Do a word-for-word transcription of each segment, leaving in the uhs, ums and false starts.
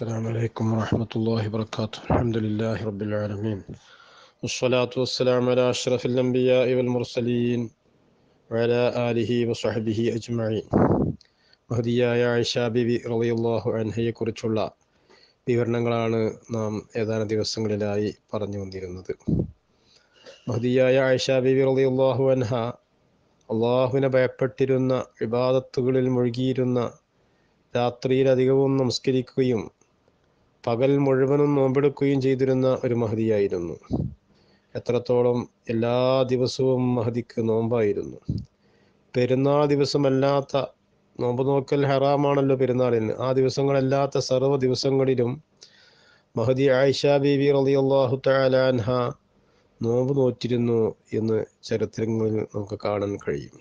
السلام عليكم ورحمة الله وبركاته. الحمد لله رب العالمين والصلاة والسلام على أشرف الأنبياء والمرسلين وعلى آله وصحبه أجمعين. മഹദിയായ ആയിഷ ബീബി റളിയല്ലാഹു അൻഹയെ കുറിച്ചുള്ള വിവരണങ്ങളാണ് നാം ഏതാനും ദിവസങ്ങളിലായി പറഞ്ഞു വന്നിരുന്നത്. മഹദിയായ ആയിഷ ബീബി റളിയല്ലാഹു അൻഹ അള്ളാഹുവിനെ ഭയപ്പെട്ടിരുന്ന, ഇബാദത്തുകളിൽ മുഴുകിയിരുന്ന, രാത്രിയിലധികവും നമസ്കരിക്കുകയും പകൽ മുഴുവനും നോമ്പെടുക്കുകയും ചെയ്തിരുന്ന ഒരു മഹദിയായിരുന്നു. എത്രത്തോളം എല്ലാ ദിവസവും മഹദിക്ക് നോമ്പായിരുന്നു. പെരുന്നാൾ ദിവസമല്ലാത്ത, നോമ്പ് നോക്കൽ ഹറാമാണല്ലോ പെരുന്നാളിന്, ആ ദിവസങ്ങളല്ലാത്ത സർവ്വ ദിവസങ്ങളിലും മഹദി ആയിഷ ബീബി റളിയല്ലാഹു തആല അൻഹ നോമ്പ് നോറ്റിരുന്നു എന്ന് ചരിത്രങ്ങളിൽ നമുക്ക് കാണാൻ കഴിയും.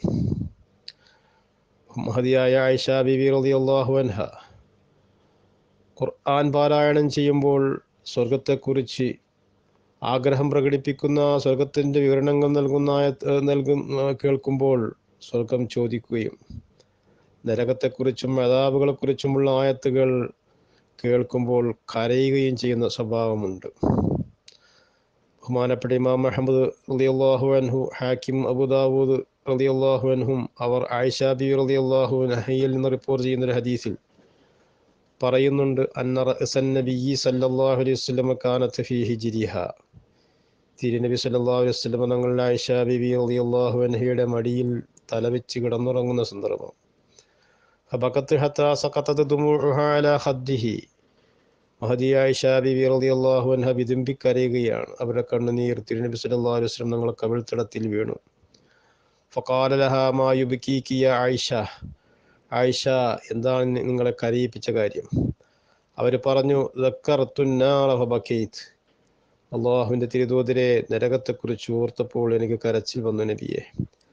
മഹദിയായ ആയിഷ ബീബി റളിയല്ലാഹു അൻഹ ഖുർആൻ പാരായണം ചെയ്യുമ്പോൾ സ്വർഗത്തെക്കുറിച്ച് ആഗ്രഹം പ്രകടിപ്പിക്കുന്ന, സ്വർഗത്തിൻ്റെ വിവരണങ്ങൾ നൽകുന്ന നൽകുന്ന കേൾക്കുമ്പോൾ സ്വർഗം ചോദിക്കുകയും നരകത്തെക്കുറിച്ചും അദാബുകളെക്കുറിച്ചുമുള്ള ആയത്തുകൾ കേൾക്കുമ്പോൾ കരയുകയും ചെയ്യുന്ന സ്വഭാവമുണ്ട്. ബഹുമാനപ്പെട്ട ഇമാം അഹ്മദ് റളിയല്ലാഹു അൻഹു, ഹാക്കിം അബൂദാവൂദ് റളിയല്ലാഹു അൻഹും അവർ ആയിഷ ബീബി റളിയല്ലാഹു അൻഹയിൽ നിന്ന് റിപ്പോർട്ട് ചെയ്യുന്ന ഒരു ഹദീസിൽ പറയുന്നുണ്ട്, അന്ന റഅസൻ നബിയ്യി സല്ലല്ലാഹു അലൈഹി വസല്ലം കാനത്ത് ഫീ ഹിജ്രിഹ. തിരുനബി സല്ലല്ലാഹു അലൈഹി വസല്ലം തങ്ങൾ ആയിഷ ബീബി റളിയല്ലാഹു അൻഹയുടെ മടിയിൽ തലവെച്ച് കിടന്നുറങ്ങുന്ന സന്ദർഭം. ഫബഖത്ത് ഹത്താ സഖതത് ദുമൂഉഹ അലാ ഖദ്ദിഹി. മഹദി ആയിഷ ബീബി റളിയല്ലാഹു അൻഹ വിതുമ്പി കരയുകയാണ്. അവരുടെ കണ്ണുനീർ തിരുനബി സല്ലല്ലാഹു അലൈഹി വസല്ലം തങ്ങളുടെ കവിൾത്തടത്തിൽ വീണു. ഫഖാല ലഹാ മാ യുബ്കീകി യാ ആയിഷ. ആയിഷ, എന്താണ് നിങ്ങളെ കരയിപ്പിച്ച കാര്യം? അവർ പറഞ്ഞു, ദക്കർത്തുന്നാറ ഫബകൈത്. അള്ളാഹുവിൻ്റെ തിരുദൂതരെ, നരകത്തെക്കുറിച്ച് ഓർത്തപ്പോൾ എനിക്ക് കരച്ചിൽ വന്നു നബിയെ.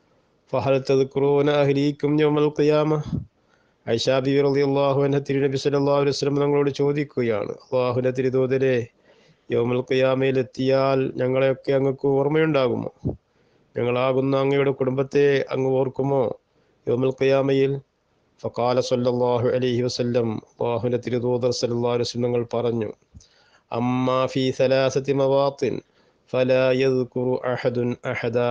ഫഹൽ തദ്കുറൂന അഹ്ലീകും യൗമൽ ഖിയാമ. ആയിഷ ബീബി റളിയല്ലാഹു അൻഹ തിരുനബി സല്ലല്ലാഹു അലൈഹി വസല്ലം തങ്ങളോട് ചോദിക്കുകയാണ്, അള്ളാഹുവിൻ്റെ തിരുദൂതരെ, യൗമൽ ഖിയാമയിൽ എത്തിയാൽ ഞങ്ങളെയൊക്കെ അങ്ങക്ക് ഓർമ്മയുണ്ടാകുമോ? ഞങ്ങളാകുന്ന അങ്ങയുടെ കുടുംബത്തെ അങ്ങ് ഓർക്കുമോ യൗമൽ ഖിയാമയിൽ? ഫഖാല സല്ലല്ലാഹു അലൈഹി വസല്ലം, അല്ലാഹുവിൻ്റെ തിരുദൂതർ സല്ലല്ലാഹു അലൈഹി വസല്ലം തങ്ങൾ പറഞ്ഞു, അമ്മാ ഫീ സലാസതി മവാത്തിൻ ഫലാ യദ്കുറു അഹദുൻ അഹദാ.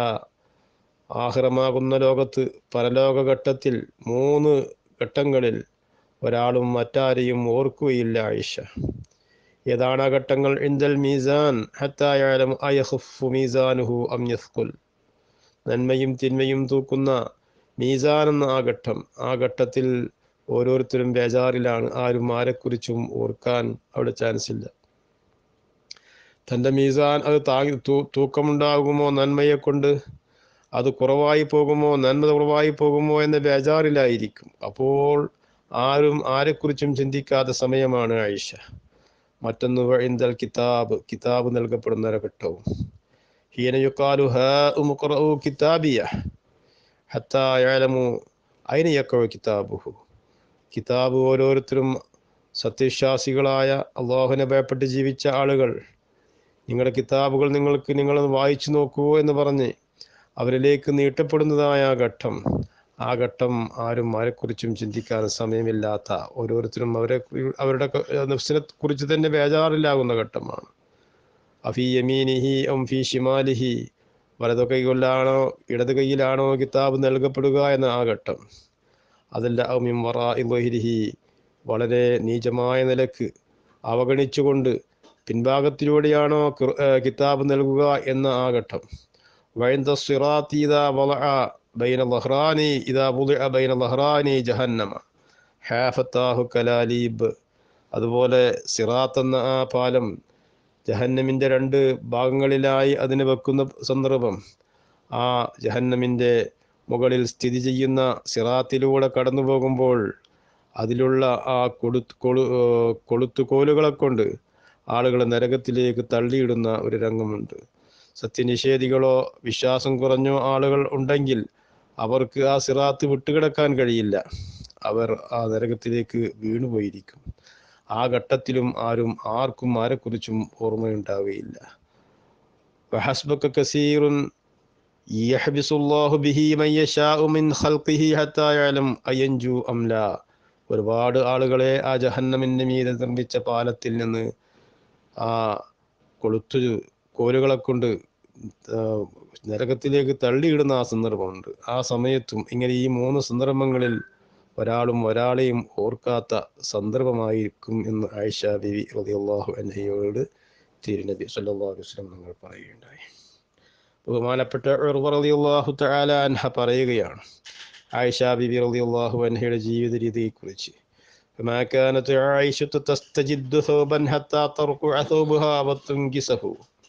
ആഖിറമാകുന്ന ലോകത്ത്, പരലോക ഘട്ടത്തിൽ, മൂന്ന് ഘട്ടങ്ങളിൽ ഒരാളും മറ്റാരെയും ഓർക്കുകയില്ല ആയിഷ. ഏതാണ് ആ ഘട്ടങ്ങൾ? ഇൻദൽ മീസാൻ ഹത്താ യഅലമു അയഖുഫു മീസാനുഹു അം യസ്ഖുൽ. നന്മയും തിന്മയും തൂക്കുന്ന മീസാൻ എന്ന ആ ഘട്ടം. ആ ഘട്ടത്തിൽ ഓരോരുത്തരും ബേജാറിലാണ്. ആരും ആരെക്കുറിച്ചും ഓർക്കാൻ അവിടെ ചാൻസ് ഇല്ല. തൻ്റെ മീസാൻ അത് താങ്ങി തൂ തൂക്കമുണ്ടാകുമോ നന്മയെ കൊണ്ട്? അത് കുറവായി പോകുമോ, നന്മ കുറവായി പോകുമോ എന്ന ബേജാറിലായിരിക്കും. അപ്പോൾ ആരും ആരെക്കുറിച്ചും ചിന്തിക്കാത്ത സമയമാണ് ആയിഷ. മറ്റൊന്ന് വഇൻദൽ കിതാബ്, കിതാബ് നൽകപ്പെടുന്ന ഘട്ടവും. ഹീന യുഖാലു ഹാഉം ഖറഉ കിതാബിയ ഹത്താ യഅലമു ഐന യഖഉ കിതാബുഹു. കിതാബ് ഓരോരുത്തരും, സത്യവിശ്വാസികളായ അള്ളാഹുവിനെ ഭയപ്പെട്ട് ജീവിച്ച ആളുകൾ, നിങ്ങളുടെ കിതാബുകൾ നിങ്ങൾക്ക് നിങ്ങൾ വായിച്ചു നോക്കൂ എന്ന് പറഞ്ഞ് അവരിലേക്ക് നീട്ടപ്പെടുന്നതായ ആ ഘട്ടം. ആ ഘട്ടം ആരും ആരെക്കുറിച്ചും ചിന്തിക്കാൻ സമയമില്ലാത്ത, ഓരോരുത്തരും അവരെ അവരുടെ നഫ്സിനെ കുറിച്ച് തന്നെ ബേജാറിലാകുന്ന ഘട്ടമാണ്. അഫീ യമീനിഹി അം ഫീ ഷിമാലിഹി. വലതു കൈകൊണ്ടാണോ ഇടത് കൈയിലാണോ കിതാബ് നൽകപ്പെടുക എന്ന ആ ഘട്ടം. അതല്ല മിൻ വറാഇ ളഹ്രിഹി, വളരെ നീചമായ നിലക്ക് അവഗണിച്ചുകൊണ്ട് പിൻഭാഗത്തിലൂടെയാണോ കിതാബ് നൽകുക എന്ന ആ ഘട്ടം. വഇൻദ സിറാത്തി ഇദാ വളഅ ബൈന ളഹ്റാനി ഇദാ വുളിഅ ബൈന ളഹ്റാനി ജഹന്നമ ഹാഫത്താഹു കലാലീബ്. അതുപോലെ സിറാത്ത് എന്ന ആ പാലം ജഹന്നമിൻ്റെ രണ്ട് ഭാഗങ്ങളിലായി അതിനെ വെക്കുന്ന സന്ദർഭം. ആ ജഹന്നമിൻ്റെ മുകളിൽ സ്ഥിതി ചെയ്യുന്ന സിറാത്തിലൂടെ കടന്നു പോകുമ്പോൾ അതിലുള്ള ആ കൊടു കൊളു കൊളുത്തുകോലുകളെ കൊണ്ട് ആളുകളെ നരകത്തിലേക്ക് തള്ളിയിടുന്ന ഒരു രംഗമുണ്ട്. സത്യനിഷേധികളോ വിശ്വാസം കുറഞ്ഞോ ആളുകൾ ഉണ്ടെങ്കിൽ അവർക്ക് ആ സിറാത്ത് വിട്ടുകിടക്കാൻ കഴിയില്ല. അവർ ആ നരകത്തിലേക്ക് വീണുപോയിരിക്കും. ആ ഘട്ടത്തിലും ആരും ആർക്കും ആരെക്കുറിച്ചും ഓർമ്മയുണ്ടാവുകയില്ല. വഹസ്ബക കസീറുൻ യഹ്ബിസുല്ലാഹു ബിഹി മൻ യശാഉ മിൻ ഖൽഖിഹി ഹത്താ യഅലം അയൻജു അം ലാ. ഒരുപാട് ആളുകളെ ആ ജഹന്നമിൻ്റെ മീതെ നിർമ്മിച്ച പാലത്തിൽ നിന്ന് ആ കൊളുത്തു കോലുകളെ കൊണ്ട് നരകത്തിലേക്ക് തള്ളിയിടുന്ന ആ സന്ദർഭമുണ്ട്. ആ സമയത്തും ഇങ്ങനെ ഈ മൂന്ന് സന്ദർഭങ്ങളിൽ ഒരാളും ഒരാളെയും ഓർക്കാത്ത സന്ദർഭമായിരിക്കും എന്ന് ആയിഷ ബീവി റളിയല്ലാഹു അൻഹയോട് തിരുനബി സല്ലല്ലാഹു അലൈഹി വസല്ലം തങ്ങൾ പറയുകയുണ്ടായി. ബഹുമാനപ്പെട്ട ഉർവ റളിയല്ലാഹു തആല അൻഹ പറയുകയാണ് ആയിഷ ബീവി റളിയല്ലാഹു അൻഹയുടെ ജീവിത രീതിയെക്കുറിച്ച്. فما كانت عائشة تستجد ثوبا حتى ترقع ثوبها وتنكسه.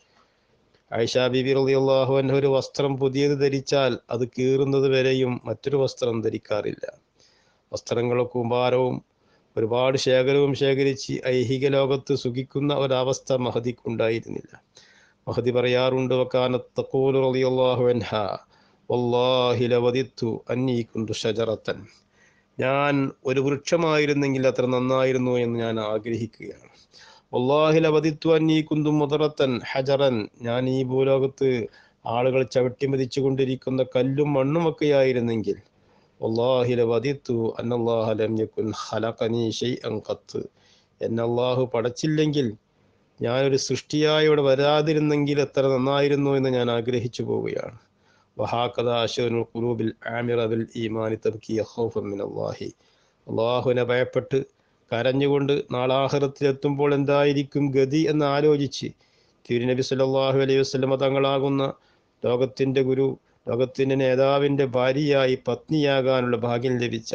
ആയിഷ ബീബി റളിയല്ലാഹു അൻഹ ഒരു വസ്ത്രം പുതിയത് ധരിച്ചാൽ അത് കീറുന്നത് വരെയും മറ്റൊരു വസ്ത്രം ധരിക്കാറില്ല. വസ്ത്രങ്ങളും കൂമ്പാരവും ഒരുപാട് ശേഖരവും ശേഖരിച്ച് ഐഹിക ലോകത്ത് സുഖിക്കുന്ന ഒരവസ്ഥ മഹദിക്കുണ്ടായിരുന്നില്ല. മഹദി പറയാറുണ്ട്, വകാനത്ത് തഖൂലു റളിയല്ലാഹു അൻഹ വല്ലാഹി ലവദിത്തു അന്നീ കുന്തു ഷജറത്തൻ. ഞാൻ ഒരു വൃക്ഷമായിരുന്നെങ്കിൽ അത്ര നന്നായിരുന്നു എന്ന് ഞാൻ ആഗ്രഹിക്കുകയാണ്. വല്ലാഹി ലവദിത്തു അന്നീ കുന്തു മുദറത്തൻ ഹജറൻ. ഞാൻ ഈ ഭൂലോകത്ത് ആളുകൾ ചവിട്ടിമതിച്ചു കൊണ്ടിരിക്കുന്ന കല്ലും മണ്ണുമൊക്കെയായിരുന്നെങ്കിൽ വല്ലാഹി ലവദിത്തു അന്നല്ലാഹ ലം യകുൻ ഖലഖനി ശൈഅൻ ഖത്ത്. എന്നെ അല്ലാഹു പടച്ചില്ലെങ്കിൽ, ഞാനൊരു സൃഷ്ടിയായി ഇവിടെ വരാതിരുന്നെങ്കിൽ എത്ര നന്നായിരുന്നു എന്ന് ഞാൻ ആഗ്രഹിച്ചു പോവുകയാണ്. വഹാകദാ അശ്റുൽ ഖുലൂബിൽ ആമിറ ബിൽ ഈമാനി തബ്കി ഖൗഫൻ മിനല്ലാഹി. അല്ലാഹുവിനെ ഭയപ്പെട്ട് കരഞ്ഞുകൊണ്ട് നാളാഖിറത്തിലെത്തുമ്പോൾ എന്തായിരിക്കും ഗതി എന്ന് ആലോചിച്ച് തിരുനബി സല്ലല്ലാഹു അലൈഹി വസല്ലമ തങ്ങളാകുന്ന ലോകത്തിൻ്റെ ഗുരു, ലോകത്തിൻ്റെ നേതാവിൻ്റെ ഭാര്യയായി പത്നിയാകാനുള്ള ഭാഗ്യം ലഭിച്ച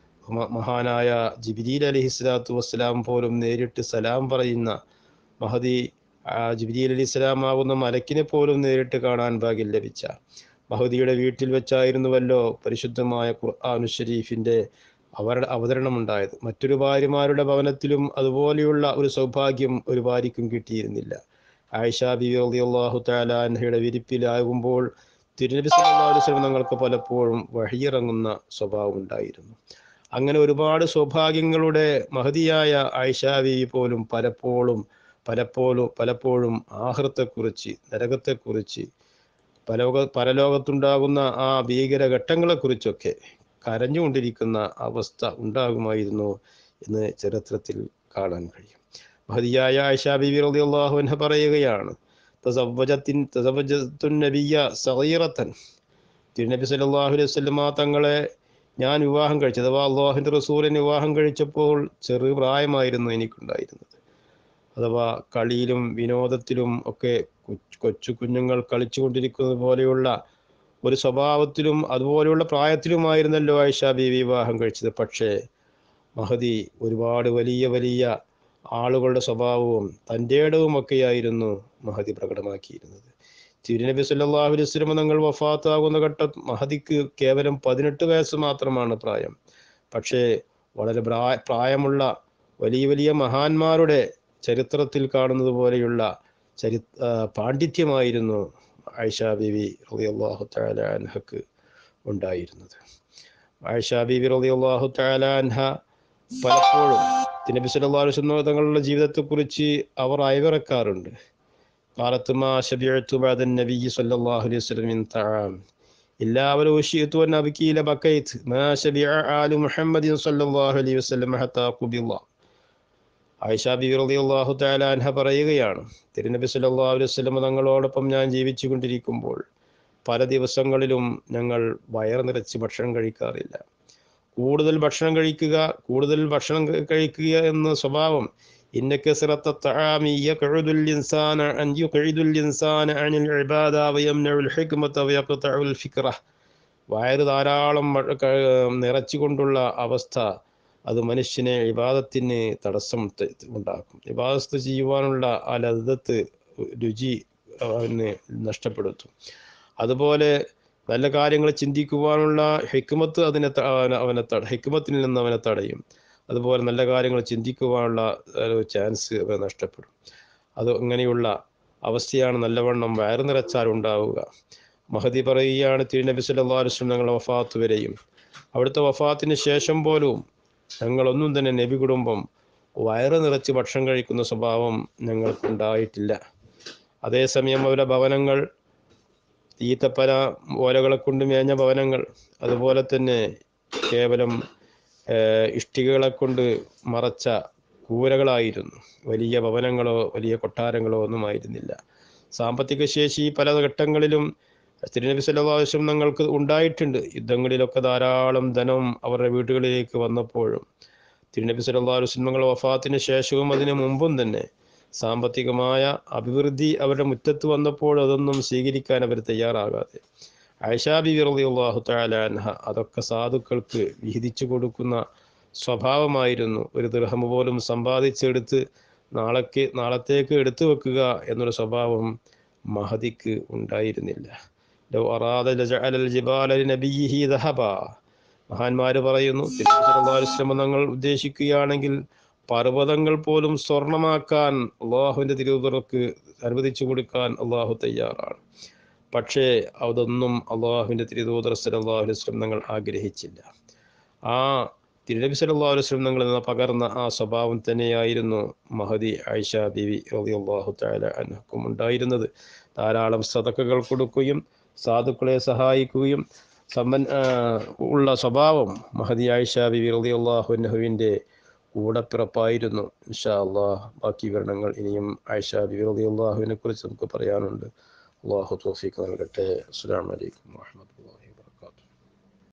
മഹാനായ ജിബ്രീൽ അലൈഹിസ്സലാത്തു വസ്സലാം പോലും നേരിട്ട് സലാം പറയുന്ന മഹദി ജിബ്രീൽ അലൈഹിസ്സലാം ആകുന്ന മലക്കിനെ പോലും നേരിട്ട് കാണാൻ ഭാഗ്യം ലഭിച്ച മഹദിയുടെ വീട്ടിൽ വെച്ചായിരുന്നുവല്ലോ പരിശുദ്ധമായ ഖുർആൻ ഷരീഫിൻ്റെ അവരുടെ അവതരണമുണ്ടായത്. മറ്റൊരു ഭാര്യമാരുടെ ഭവനത്തിലും അതുപോലെയുള്ള ഒരു സൗഭാഗ്യം ഒരു ഭാര്യയ്ക്കും കിട്ടിയിരുന്നില്ല. ആയിഷ ബിബി റളിയല്ലാഹു തആല അൻഹയുടെ വിരിപ്പിലാകുമ്പോൾ തിരുനബി സല്ലല്ലാഹു അലൈഹി വസല്ലം തങ്ങൾക്ക് പലപ്പോഴും വഹിയിറങ്ങുന്ന സ്വഭാവം ഉണ്ടായിരുന്നു. അങ്ങനെ ഒരുപാട് സൗഭാഗ്യങ്ങളുടെ മഹദിയായ ആയിഷ ബിബി പോലും പലപ്പോഴും പലപ്പോഴും പലപ്പോഴും ആഖിറത്തെക്കുറിച്ച്, നരകത്തെക്കുറിച്ച്, പരലോക പരലോകത്തുണ്ടാകുന്ന ആ ഭീകര ഘട്ടങ്ങളെക്കുറിച്ചൊക്കെ കരഞ്ഞുകൊണ്ടിരിക്കുന്ന അവസ്ഥ ഉണ്ടാകുമായിരുന്നു എന്ന് ചരിത്രത്തിൽ കാണാൻ കഴിയും. മഹദിയായ ആയിഷ ബീവി റളിയല്ലാഹു അൻഹ പറയുകയാണ്, തസവ്വജത്തിൻ തസവ്വജത്തുൻ നബിയ്യ സഗീറത്തൻ. തിരുനബി സല്ലല്ലാഹു അലൈഹി വസല്ലമ തങ്ങളെ ഞാൻ വിവാഹം കഴിച്ചത്, അഥവാ അല്ലാഹുവിൻ്റെ റസൂലിനെ വിവാഹം കഴിച്ചപ്പോൾ ചെറു പ്രായമായിരുന്നു എനിക്കുണ്ടായിരുന്നത്. അഥവാ കളിയിലും വിനോദത്തിലും ഒക്കെ കൊച്ചു കുഞ്ഞുങ്ങൾ കളിച്ചു കൊണ്ടിരിക്കുന്നത് പോലെയുള്ള ഒരു സ്വഭാവത്തിലും അതുപോലെയുള്ള പ്രായത്തിലുമായിരുന്നല്ലോ ആയിഷ ബീവി വിവാഹം കഴിച്ചത്. പക്ഷേ മഹദി ഒരുപാട് വലിയ വലിയ ആളുകളുടെ സ്വഭാവവും തൻ്റെ ഇടവും ഒക്കെയായിരുന്നു മഹദി പ്രകടമാക്കിയിരുന്നത്. തിരുനബി സല്ലല്ലാഹു അലൈഹി വസല്ലം തങ്ങൾ വഫാത്താകുന്ന ഘട്ടം മഹദിക്ക് കേവലം പതിനെട്ട് വയസ്സ് മാത്രമാണ് പ്രായം. പക്ഷേ വളരെ പ്രായമുള്ള വലിയ വലിയ മഹാന്മാരുടെ ചരിത്രത്തിൽ കാണുന്നത് പോലെയുള്ള ചരി പാണ്ഡിത്യമായിരുന്നു ആയിഷ ബീവി റളിയല്ലാഹു തആല അൻഹക്ക് ഉണ്ടായിരുന്നത്. ആയിഷ ബീവി റളിയല്ലാഹു തആല അൻഹ പലപ്പോഴും നബി സല്ലല്ലാഹു അലൈഹി വസല്ലം തങ്ങളുടെ ജീവിതത്തെക്കുറിച്ച് അവർ അയവിറക്കാറുണ്ട്. ഖാലത്ത് മാ ശബിഅതു ബഅദ നബിയ്യി സല്ലല്ലാഹു അലൈഹി വസല്ലം മിൻ തആം ഇല്ലാ വലൗ ശിഅതു അൻ അബ്കി ലബകൈത് മാ ശബിഅ ആലു മുഹമ്മദിൻ സല്ലല്ലാഹു അലൈഹി വസല്ലം ഹത്താ ഖുബിള. ആയിഷ ബീവി റളിയല്ലാഹു തആല അൻഹ പറയുകയാണ്, തിരുനബി സല്ലല്ലാഹു അലൈഹി വസല്ലം തങ്ങളോടൊപ്പം ഞാൻ ജീവിച്ചു കൊണ്ടിരിക്കുമ്പോൾ പല ദിവസങ്ങളിലും ഞങ്ങൾ വയറ് നിറച്ച് ഭക്ഷണം കഴിക്കാറില്ല. കൂടുതൽ ഭക്ഷണം കഴിക്കുക കൂടുതൽ ഭക്ഷണം കഴിക്കുക എന്ന സ്വഭാവം ഇന്ന കസറത്ത തആമി യഖഉദുൽ ഇൻസാന അൻ യുഖഇദുൽ ഇൻസാന അനിൽ ഇബാദ വയംനഉൽ ഹിക്മത വയഖതഉൽ ഫിക്റ. വയറ് ധാരാളം നിറച്ചുകൊണ്ടുള്ള അവസ്ഥ അത് മനുഷ്യനെ ഇബാദത്തിന് തടസ്സം ഉണ്ടാക്കും. ഇബാദത്ത് ചെയ്യുവാനുള്ള ആ ലദ്ദത്ത്, രുചി അവന് നഷ്ടപ്പെടുത്തും. അതുപോലെ നല്ല കാര്യങ്ങൾ ചിന്തിക്കുവാനുള്ള ഹിക്മത്ത് അതിനെ അവനെ ഹിക്മത്തിൽ നിന്ന് അവനെ തടയും. അതുപോലെ നല്ല കാര്യങ്ങൾ ചിന്തിക്കുവാനുള്ള ചാൻസ് അവനെ നഷ്ടപ്പെടും. അത് അങ്ങനെയുള്ള അവസ്ഥയാണ് നല്ലവണ്ണം വയറ് നിറച്ചാൽ ഉണ്ടാവുക. മഹദി പറയുകയാണ്, തിരുനബി സല്ലല്ലാഹു അലൈഹി വസല്ലം ഞങ്ങളുടെ വഫാത്ത് വരെയും അവിടുത്തെ വഫാത്തിന് ശേഷം പോലും ഞങ്ങളൊന്നും തന്നെ നബി കുടുംബം വയറ് നിറച്ച് ഭക്ഷണം കഴിക്കുന്ന സ്വഭാവം ഞങ്ങൾക്കുണ്ടായിട്ടില്ല. അതേസമയം അവരുടെ ഭവനങ്ങൾ ഈത്തപ്പന ഓലകളെ കൊണ്ട് മേഞ്ഞ ഭവനങ്ങൾ, അതുപോലെ തന്നെ കേവലം ഇഷ്ടികകളെ കൊണ്ട് മറച്ച കൂരകളായിരുന്നു. വലിയ ഭവനങ്ങളോ വലിയ കൊട്ടാരങ്ങളോ ഒന്നും ആയിരുന്നില്ല. സാമ്പത്തിക ശേഷി പല ഘട്ടങ്ങളിലും തിരുനബി സല്ലല്ലാഹു അലൈഹി വസല്ലം തങ്ങൾക്ക് ഉണ്ടായിട്ടുണ്ട്. യുദ്ധങ്ങളിലൊക്കെ ധാരാളം ധനം അവരുടെ വീടുകളിലേക്ക് വന്നപ്പോഴും തിരുനബി സല്ലല്ലാഹു അലൈഹി വസല്ലം തങ്ങളുടെ വഫാത്തിന് ശേഷവും അതിനു മുമ്പും തന്നെ സാമ്പത്തികമായ അഭിവൃദ്ധി അവരുടെ മുറ്റത്ത് വന്നപ്പോൾ അതൊന്നും സ്വീകരിക്കാൻ അവർ തയ്യാറാകാതെ ആയിഷാ ബിബി റളിയല്ലാഹു തആല അൻഹ അതൊക്കെ സാധുക്കൾക്ക് വിഹിതിച്ചു കൊടുക്കുന്ന സ്വഭാവമായിരുന്നു. ഒരു ദിർഹം പോലും സമ്പാദിച്ചെടുത്ത് നാളേക്ക് നാളത്തേക്ക് എടുത്തു വെക്കുക എന്നൊരു സ്വഭാവം മഹദിക്ക് ഉണ്ടായിരുന്നില്ല. ലൗ അറാദ ലജഅലൽ ജിബാല ലിനബിയിഹി ദഹബാ. മഹാന്മാര് പറയുന്നു, തിരുനബി സല്ലല്ലാഹു അലൈഹി വസല്ലം തങ്ങൾ ഉദ്ദേശിക്കുകയാണെങ്കിൽ പർവ്വതങ്ങൾ പോലും സ്വർണമാക്കാൻ അള്ളാഹുവിൻ്റെ തിരുവുതർക്ക് അനുവദിച്ചു കൊടുക്കാൻ അള്ളാഹു തയ്യാറാണ്. പക്ഷേ അതൊന്നും അള്ളാഹുവിൻ്റെ തിരുദൂതർ സല്ലല്ലാഹു അലൈഹി വസല്ലം തങ്ങൾ ആഗ്രഹിച്ചില്ല. ആ തിരുനബി സല്ലല്ലാഹു അലൈഹി വസല്ലം തങ്ങളിൽ നിന്ന് പകർന്ന ആ സ്വഭാവം തന്നെയായിരുന്നു മഹദി ആയിഷ ബിവി റളിയല്ലാഹു തആല അൻഹക്കും ഉണ്ടായിരുന്നത്. ധാരാളം സദഖകൾ കൊടുക്കുകയും സാധുക്കളെ സഹായിക്കുകയും സമ്പൻ ഉള്ള സ്വഭാവം മഹദി ആയിഷ ബിവി റളിയല്ലാഹു അൻഹുവിൻ്റെ കൂടപ്പിറപ്പായിരുന്നു. ഇൻഷാ അല്ലാഹ് ബാക്കി വിവരണങ്ങൾ ഇനിയും ആയിഷ ബിവി റളിയല്ലാഹുവിനെ കുറിച്ച് നമുക്ക് പറയാനുണ്ട്. അല്ലാഹു തൗഫീഖ് നൽകട്ടെ. അസ്സലാമു അലൈക്കും വറഹ്മത്തുള്ളാഹി.